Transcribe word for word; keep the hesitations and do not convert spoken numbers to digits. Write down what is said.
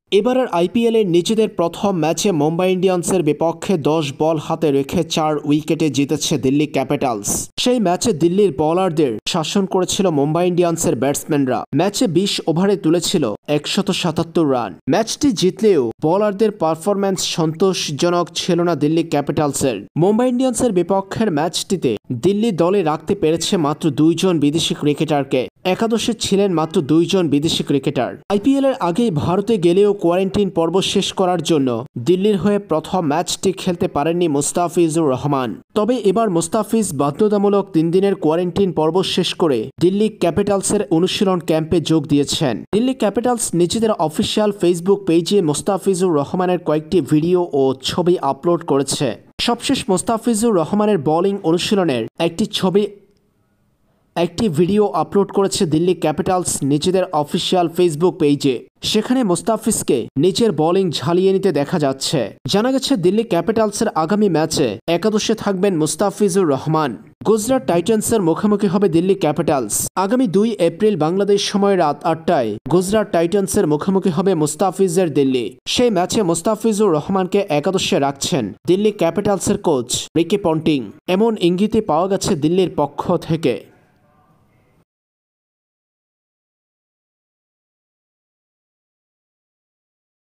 এবারের আইপিএলের নিজেদের প্রথম ম্যাচে মুম্বাই ইন্ডিয়ান্সের বিপক্ষে দশ বল হাতে রেখে চার উইকেটে জিতেছে দিল্লি ক্যাপিটালস। সেই ম্যাচে দিল্লির বোলারদের শাসন করেছিল মুম্বাই ইন্ডিয়ান্সের ব্যাটসম্যানরা। ম্যাচে বিশ ওভারে তুলেছিল একশত সাতাত্তর রান। ম্যাচটি জিতলেও বোলারদের পারফরম্যান্স সন্তোষজনক ছিল না দিল্লি ক্যাপিটালসের। মুম্বাই ইন্ডিয়ান্সের বিপক্ষের ম্যাচটিতে দিল্লি দলে রাখতে পেরেছে মাত্র দুইজন বিদেশি ক্রিকেটারকে। একাদশে ছিলেন মাত্র দুইজন বিদেশি ক্রিকেটার। আইপিএলের আগেই ভারতে গেলেও কোয়ারেন্টাইন পর্ব শেষ করার জন্য দিল্লির হয়ে প্রথম ম্যাচটি খেলতে পারেননি মুস্তাফিজুর রহমান। তবে এবার মুস্তাফিজ বাধ্যতামূলক তিন দিনের কোয়ারেন্টাইন পর্ব শেষ করে দিল্লি ক্যাপিটালসের অনুশীলন ক্যাম্পে যোগ দিয়েছেন। দিল্লি ক্যাপিটালস নিজেদের অফিসিয়াল ফেসবুক পেজে মুস্তাফিজুর রহমানের কয়েকটি ভিডিও ও ছবি আপলোড করেছে। সবশেষ মুস্তাফিজুর রহমানের বোলিং অনুশীলনের একটি ছবি একটি ভিডিও আপলোড করেছে দিল্লি ক্যাপিটালস নিজেদের অফিসিয়াল ফেসবুক পেজে। সেখানে মুস্তাফিজকে নিচের বোলিং ঝালিয়ে নিতে দেখা যাচ্ছে। জানা গেছে দিল্লি ক্যাপিটালসের আগামী ম্যাচে একাদশে থাকবেন মুস্তাফিজুর রহমান। গুজরাট টাইটান্সের মুখোমুখি হবে দিল্লি ক্যাপিটালস। আগামী দুই এপ্রিল বাংলাদেশ সময় রাত আটটায় গুজরাট টাইটান্সের মুখোমুখি হবে মুস্তাফিজের দিল্লি। সেই ম্যাচে মুস্তাফিজুর রহমানকে একাদশে রাখছেন দিল্লি ক্যাপিটালসের কোচ রিকি পন্টিং। এমন ইঙ্গিতে পাওয়া গেছে দিল্লির পক্ষ থেকে।